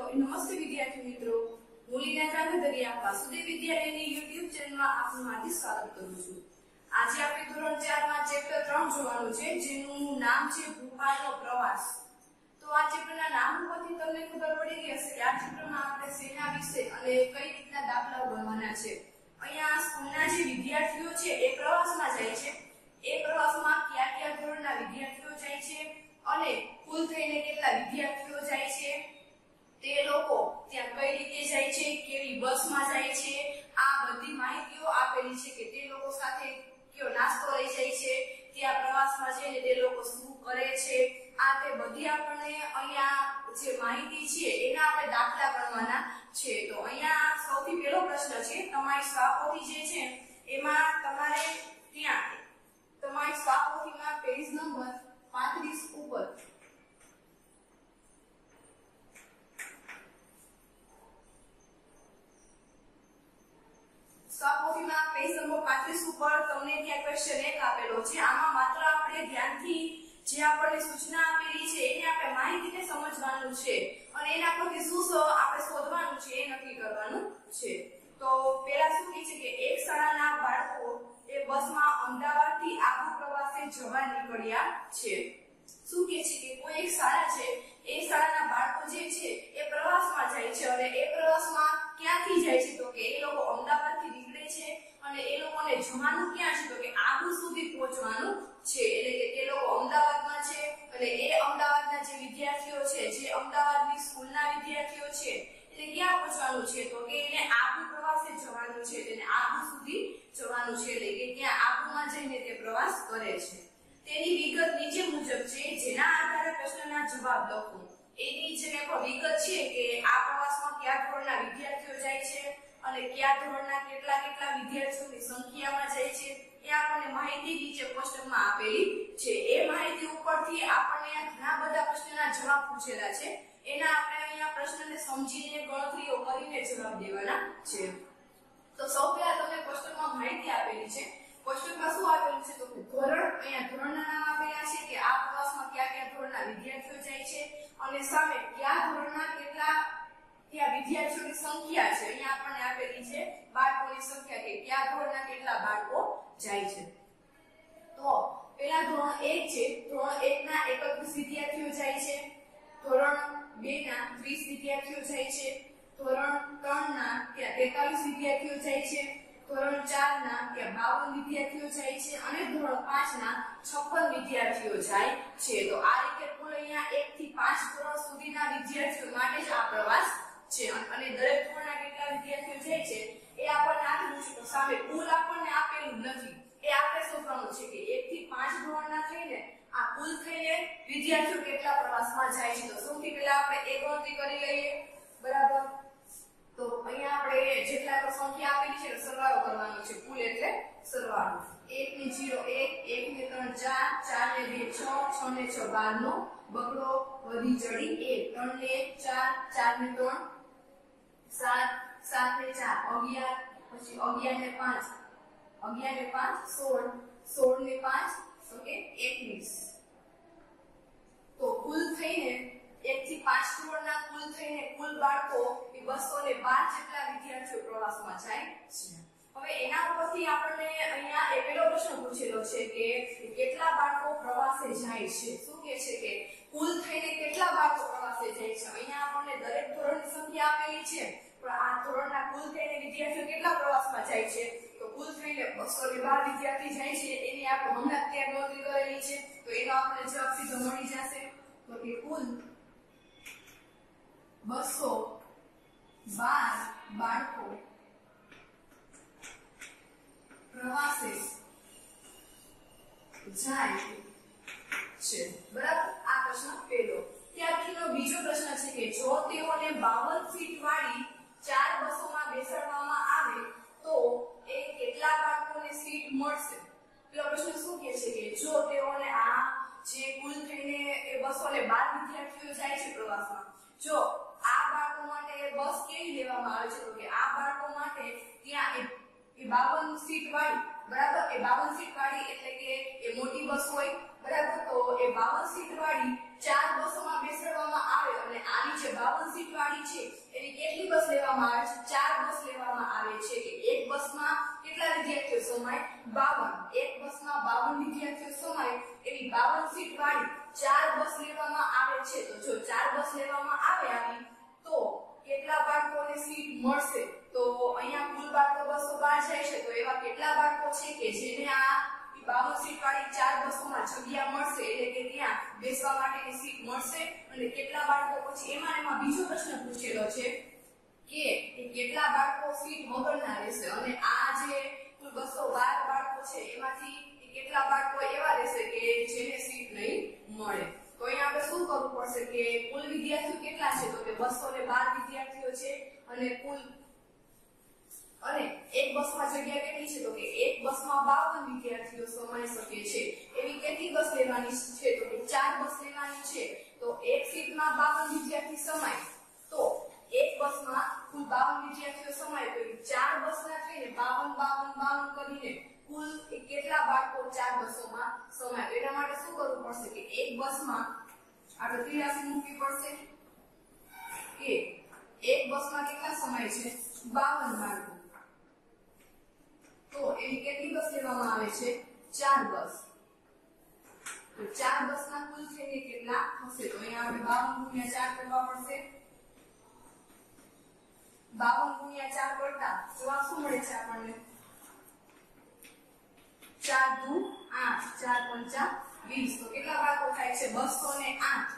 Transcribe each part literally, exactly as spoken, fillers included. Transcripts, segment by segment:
નમસ્તે વિદ્યાર્થી મિત્રો, હું લીના કાંગધરિયા વાસુદેવ વિદ્યાલયની યુટ્યુબ ચેનલમાં આપનું હાર્દિક સ્વાગત કરું છું। આજે આપણે ધોરણ ચાર માં ચેપ્ટર ત્રણ જોવાનું છે, જેનું નામ છે ભૂપાળનો પ્રવાસ। તો આ ચેપ્ટરના નામ ઉપરથી તમને ખબર પડી ગઈ હશે કે આ ચેપ્ટરમાં આપણે શેના વિશે અને કઈ રીતના દાખલાઓ ગણવાના છે। અહીંયા સ્કૂલના જે વિદ્યાર્થીઓ છે એ પ્રવાસમાં જાય છે, એ પ્રવાસમાં કયા કયા ધોરણના વિદ્યાર્થીઓ જાય છે અને કુલ થઈને કેટલા વિદ્યાર્થીઓ જાય છે, તે લોકો ત્યાં કઈ રીતે જાય છે, કેવી બસમાં જાય છે, આ બધી માહિતીઓ આપેલી છે કે તે લોકો સાથે કયો નાસ્તો લઈ જાય છે, ત્યાં પ્રવાસમાં જઈને તે લોકો શું કરે છે, આ તે બધી આપણને અહીંયા જે માહિતી છે એના આપણે દાખલા ગણવાના છે। તો અહીંયા સૌથી પહેલો પ્રશ્ન છે, તમારી સ્વાપોથી જે છે એમાં તમારે ત્યાં તમારી સ્વાપોથીમાં પેજ નંબર પાંત્રીસ ઉપર સ્વાપોથીમાં પેજ નંબર પાંત્રીસ ઉપર તમને ત્યાં ક્વેશ્ચન એક આપેલો છે। આમાં માત્ર આપણે ધ્યાનથી જે આપણને સૂચના આપેલી છે એને આપણે માહિતીને સમજવાનું છે અને એના પરથી શું આપણે શોધવાનું છે એ નક્કી કરવાનું છે। તો પહેલા શું કહે છે કે એક શાળાના બાળકો એ બસમાં અમદાવાદથી આબુ પ્રવાસે જવા નીકળ્યા છે। શું કહે છે કે કોઈ એક શાળા છે, એ શાળાના બાળકો જે છે એ પ્રવાસમાં જાય છે અને એ પ્રવાસમાં ક્યાંથી જાય છે તો કે એ લોકો અમદાવાદથી નીકળે છે અને એ લોકોને જવાનું ક્યાં છે તો કે આબુ સુધી પહોંચવાનું છે। એટલે કે તે લોકો અમદાવાદમાં છે અને એ અમદાવાદના જે વિદ્યાર્થીઓ છે, જે અમદાવાદની સ્કૂલના વિદ્યાર્થીઓ છે, એટલે ક્યાં પહોંચવાનું છે તો કે એને આબુ પ્રવાસે જવાનું છે, તેને આબુ સુધી જવાનું છે, એટલે કે ત્યાં આબુમાં જઈને તે પ્રવાસ કરે છે। તેની વિગત નીચે મુજબ છે, જેના આધારે પ્રશ્નના જવાબ લખો। એની જે પણ વિગત છે કે આ પ્રવાસમાં કયા ધોરણના વિદ્યાર્થીઓ જાય છે અને કયા ધોરણના કેટલા કેટલા વિદ્યાર્થીઓની સંખ્યામાં જાય છે, એ આપણને માહિતી નીચે કોષ્ટકમાં આપેલી છે। એ માહિતી ઉપરથી આપણને ઘણા બધા પ્રશ્નના જવાબ પૂછેલા છે, એના આપણે અહીંયા પ્રશ્નને સમજીને ગણતરીઓ કરીને જવાબ દેવાના છે। તો સૌ પહેલા તમને કોષ્ટકમાં માહિતી આપેલી છે। કોષ્ટકમાં શું આપેલું છે તો કે ધોરણ, અહીંયા ધોરણના નામ આપેલા છે કે આ પ્રવાસમાં કયા કયા ધોરણના વિદ્યાર્થીઓ જાય છે અને સામે કયા ધોરણના કેટલા ત્યાં વિદ્યાર્થીઓની સંખ્યા છે, અહીંયા આપણને આપેલી છે બાળકોની સંખ્યા કે કયા ધોરણના કેટલા બાળકો જાય છે। તો પહેલા ધોરણ એક છે, ધોરણ એક ના એકત્રીસ વિદ્યાર્થીઓ જાય છે, ધોરણ બે ના ત્રીસ વિદ્યાર્થીઓ જાય છે, ધોરણ ત્રણ ના ત્યાં તેતાલીસ વિદ્યાર્થીઓ જાય છે, ધોરણ ચાર ના ત્યાં બાવન વિદ્યાર્થીઓ જાય છે અને ધોરણ પાંચ ના છપ્પન વિદ્યાર્થીઓ જાય છે। તો આ રીતે કુલ અહીંયા એક થી પાંચ ધોરણ સુધીના વિદ્યાર્થીઓ માટે જ આ પ્રવાસ છે અને દરેક ધોરણના કેટલા વિદ્યાર્થીઓ જાય છે એ આપણને આપેલું છે, તો સામે કુલ આપણને આપેલું નથી, એ આપણે શોધવાનું છે કે એક થી પાંચ ધોરણના થઈને આ કુલ થઈને વિદ્યાર્થીઓ કેટલા પ્રવાસમાં જાય છે। તો સૌથી પહેલા આપણે એ ગણતરી કરી લઈએ, બરાબર। તો અહીંયા આપણે જેટલા પણ સંખ્યા આપેલી છે સરવાળો કરવાનો છે, કુલ એટલે સરવાળો। એક ને જીરો એક, એક ને ત્રણ ચાર, ચાર ને બે છ, છ ને છ બાર નો બગડો વધી જડી એક, ત્રણ ને એક ચાર, ચાર ને ત્રણ સાત, સાત ને ચાર અગિયાર, પછી અગિયાર ને પાંચ, અગિયાર ને પાંચ સોળ, સોળ ને પાંચ ઓકે એકવીસ। તો કુલ થઈને એક થી પાંચ ધોરણના કુલ થઈને કુલ બાળકો એ બસો ને બાર જેટલા વિદ્યાર્થીઓ પ્રવાસમાં જાય છે। હવે એના ઉપરથી આપણને અહીંયા એ પહેલો પ્રશ્ન પૂછેલો છે કે કેટલા બાળકો પ્રવાસે જાય છે। શું કહે છે કે કુલ થઈને કેટલા બાળકો પ્રવાસે જાય છે। અહીંયા આપણને દરેક ધોરણની સંખ્યા આપેલી છે, પણ આ ધોરણના કુલ થઈને વિદ્યાર્થીઓ કેટલા પ્રવાસમાં જાય છે તો કુલ થઈને બસો ને બાર વિદ્યાર્થી જાય છે, એની આપણે હમણાં ત્યાં ગણતરી કરેલી છે। તો એનો આપણને જવાબ સીધો મળી જશે, તો કે કુલ બસો બાર બાળકો પ્રવાસે જાય છે, બરાબર। આ પ્રશ્ન પહેલો। ત્યાર પછીનો બીજો પ્રશ્ન છે કે જો તેઓને બાવન સીટ વાળી ચાર બસોમાં બેસાડવામાં આવે તો એ કેટલા બાળકોને સીટ મળશે। પેલો પ્રશ્ન શું કહે છે કે જો તેઓને આ જે કુલ થઈને એ બસો ને બાર વિદ્યાર્થીઓ જાય છે પ્રવાસમાં, જો આ બાળકો માટે બસ કેવી લેવામાં આવે છે તો કે આ બાળકો માટે ત્યાં એ બાવન સીટ વાળી, બરાબર, એ બાવન સીટ વાળી એટલે કે એ મોટી બસ હોય, બરાબર। તો એ બાવન સીટ વાળી ચાર બસોમાં બેસાડવામાં આવે અને આની જે બાવન સીટ વાળી છે એની કેટલી બસ લેવામાં આવે છે? ચાર બસ લેવામાં આવે છે કે એક બસમાં કેટલા વિદ્યાર્થીઓ સમાય? બાવન. એક બસમાં બાવન વિદ્યાર્થીઓ સમાય એવી બાવન સીટ વાળી ચાર બસ લેવામાં આવે છે. તો જો ચાર બસ લેવામાં આવે આવી તો કેટલા બાળકોને સીટ મળશે? તો અહીંયા કુલ બાળકો બસો બાર જાય છે તો એવા કેટલા બાળકો છે કે જેને આ બાવન સીટ વાળી ચાર બસોમાં જગ્યા મળશે, એટલે કે ત્યાં બેસવા માટેની સીટ મળશે? અને કેટલા બાળકો પછી એમાં એમાં બીજો પ્રશ્ન પૂછેલો છે કે કેટલા બાળકો સીટ વગરના રહેશે? અને આ જે કુલ બસો બાર બાળકો છે એમાંથી કેટલા બાળકો એવા રહેશે કે જેને સીટ નહીં મળે? તો અહીંયા આપણે શું કરવું પડશે કે કુલ વિદ્યાર્થીઓ કેટલા છે? તો કે બસો બાર વિદ્યાર્થીઓ છે અને કુલ અને એક બસમાં જગ્યા કેટલી છે? તો કે એક બસમાં બાવન વિદ્યાર્થીઓ સમાઈ શકે છે. એવી કેટલી બસ લેવાની છે? તો કે ચાર બસ લેવાની છે. તો એક સીટમાં બાવન વિદ્યાર્થી સમાય તો એક બસમાં કુલ બાવન વિદ્યાર્થીઓ સમાય તો ચાર બસના થઈને બાવન બાવન બાવન કરીને કુલ કેટલા બાળકો ચાર બસોમાં સમાય? એના માટે શું કરવું પડશે કે એક બસમાં આપણે ત્રિયાસી મૂકવી પડશે કે એક બસમાં કેટલા સમાય છે? બાવન બાળકો. તો એની કેટલી બસ લેવામાં આવે છે? ચાર બસ. તો ચાર બસના કુલ થઈને કેટલા થશે? તો અહીંયા આપણે બાવન ગુણ્યા ચાર કરવા પડશે. બાવન ગુણ્યા ચાર કરતા જવાબ શું મળે છે આપણને? ચાર દુ આઠ, ચાર પંચા વીસ. તો કેટલા બાળકો થાય છે? બસો ને આઠ.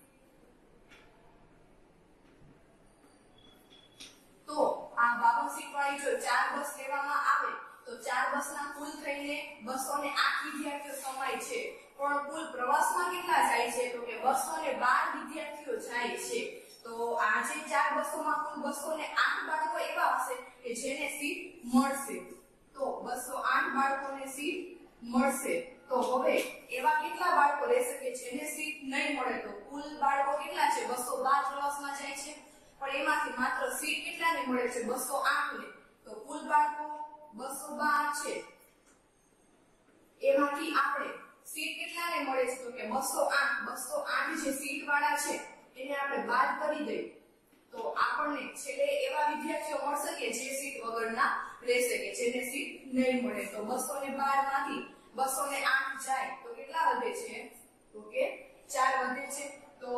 તો આ બાવન સીટ વાળી જો ચાર બસ લેવામાં આવે તો ચાર બસના કુલ થઈને બસો ને આઠ વિદ્યાર્થીઓ સમાય છે. પણ કુલ પ્રવાસમાં કેટલા જાય છે? તો કે બસો ને બાર વિદ્યાર્થીઓ જાય છે. તો આ જે ચાર બસોમાં કુલ બસો ને આઠ બાળકો એવા હશે કે જેને સીટ મળશે. તો બસો આઠ બાળકોને સીટ મળશે. તો હવે એવા કેટલા બાળકો રહેશે કે જેને સીટ નહીં મળે? તો કુલ બાળકો કેટલા છે? બસો બાર પ્રવાસમાં જાય છે પણ એમાંથી માત્ર સીટ કેટલાને મળે છે? બસો આઠ ને. તો કુલ બાળકો બસો બાર છે એમાંથી આપણે સીટ કેટલાને મળે છે? તો કે બસો આઠ. બસો આઠ જે સીટ વાળા છે એને આપણે બાદ કરી દઈએ તો આપણને છેલ્લે એવા વિદ્યાર્થીઓ મળશે કે જે સીટ વગરના રહેશે કે જેને સીટ નહીં મળે. તો બસો ને બાર માંથી બસો ને આઠ જાય તો કેટલા વધે છે? તો કે ચાર વધે છે. તો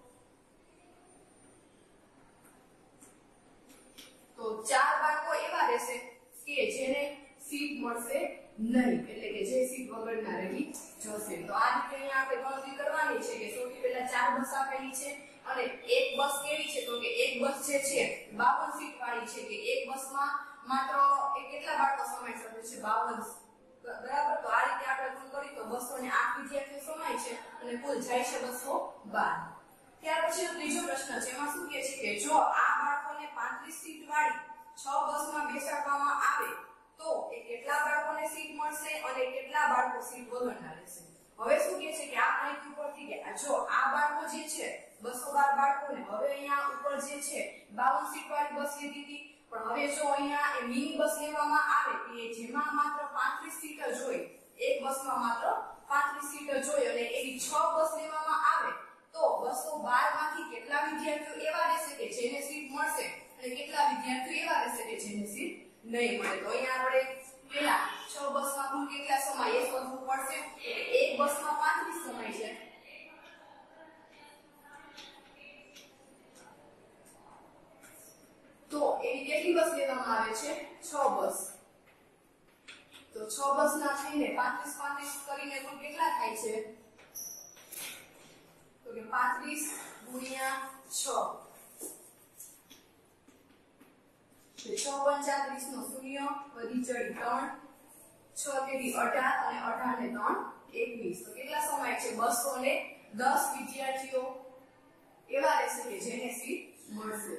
તો ચાર બાળકો એવા રહેશે કે જેને સીટ મળશે નહીં, એટલે કે જે સીટ વગરના રહી જશે. તો આ રીતે અહીંયા આપણે ગણતરી કરવાની છે કે સૌથી પહેલા ચાર બસ આપેલી છે અને એક બસ કેવી છે? તો કે એક બસ જે છે બાવન સીટ વાળી છે કે એક બસમાં માત્ર કેટલા બાળકો સમાઈ શકે છે? બાવન. બરાબર. તો આ રીતે આપણે ગુણ કરી તો બસો ને આઠ વિદ્યાર્થીઓ સમાય છે અને કુલ જાય છે બસો બાર. ત્યાર પછી ત્રીજો પ્રશ્ન છે એમાં શું કહે છે કે જો આ બાળકોને પાંત્રીસ સીટ વાળી છ બસમાં બેસાડવામાં આવે તો એ કેટલા બાળકોને સીટ મળશે અને કેટલા બાળકો સીટ વગરના રહેશે? હવે શું કહે છે કે આ માહિતી ઉપરથી કે જો આ બાળકો જે છે બસો બાર બાળકોને હવે અહીંયા ઉપર જે છે બાવન સીટ વાળી બસ લીધી હતી પણ હવે જો અહીંયા એ મિની બસ લેવામાં આવે કે જેમાં માત્ર પાંત્રીસ સીટ જ હોય, એક બસમાં માત્ર પાંત્રીસ સીટ જ હોય અને એવી છ બસ લેવામાં આવે તો બસો બાર માંથી કેટલા વિદ્યાર્થીઓ એવા રહેશે કે જેને સીટ મળશે અને કેટલા વિદ્યાર્થીઓ એવા રહેશે કે જેને સીટ નહીં મળે? તો અહીંયા આપણે પેલા છ બસમાં કુલ કેટલા સમાય એ શોધવું પડશે. એક બસમાં પાંત્રીસ સમાય છે તો એવી કેટલી બસ લેવામાં આવે છે? છ બસ. તો છ બસ ના થઈને પાંત્રીસ પાંત્રીસ કરીને કુલ કેટલા થાય છે? તો કે પાંત્રીસ ગુણ્યા છ. છ પંચાત્રીસ નો શૂન્ય વધી ચડી ત્રણ, છ તેરી અઢાર અને અઢાર ને ત્રણ એકવીસ. તો કેટલા સમાય છે? બસો ને દસ વિદ્યાર્થીઓ એવા રહેશે કે જેને સીટ મળશે.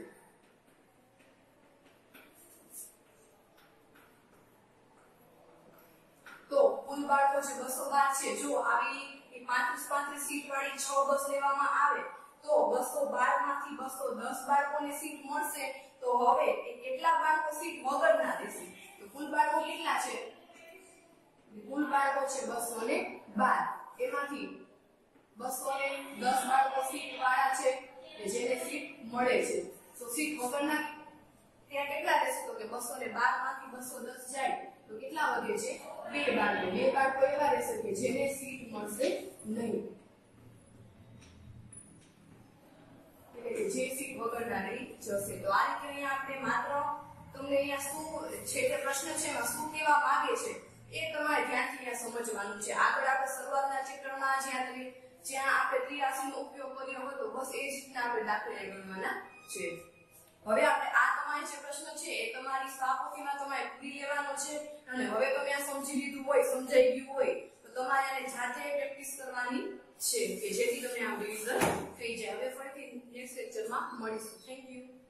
તો કુલ બાળકો જે બસો બાર છે જો આવી પાંત્રીસ પાંત્રીસ સીટ વાળી છ બસ લેવામાં આવે તો બસો બાર માંથી બસો દસ બાળકોને સીટ મળશે. તો હવે એ કેટલા બાળકો સીટ વગરના રહેશે? તો કુલ બાળકો કેટલા છે? કુલ બાળકો છે બસો ને બાર. એમાંથી બસો ને દસ બાળકો સીટ વાળા છે કે જેને સીટ મળે છે. તો સીટ વગરના ત્યાં કેટલા રહેશે તો કે બસો ને બાર માંથી બસો દસ જાય તો કેટલા વધે છે બે બાળકો. બે બાળકો એવા રહેશે કે જેને સીટ મળશે નહીં, એટલે કે જે સીટ વગરના રહી જશે. તો આ રીતે અહીંયા આપણે માત્ર તમને અહીંયા શું છે તે પ્રશ્ન છે એમાં શું કહેવા માંગે છે એ તમારે ધ્યાનથી અહીંયા સમજવાનું છે. આગળ આપણે શરૂઆતના ચેપ્ટરમાં જ્યાં તમે જ્યાં આપણે ત્રિરાશીનો ઉપયોગ કર્યો હતો બસ એ જ રીતના આપણે દાખલા ગણવાના છે. હવે આપણે આ તમારે જે પ્રશ્ન છે એ તમારી સ્વાપોથીમાં તમારે પૂરી લેવાનો છે અને હવે તમે આ સમજી લીધું હોય, સમજાઈ ગયું હોય તો તમારે આને જાતે પ્રેક્ટિસ કરવાની છે કે જેથી તમને આ રિવિઝન થઈ જાય. હવે ફરીથી નેક્સ્ટ લેક્ચરમાં મળીશું. Thank you.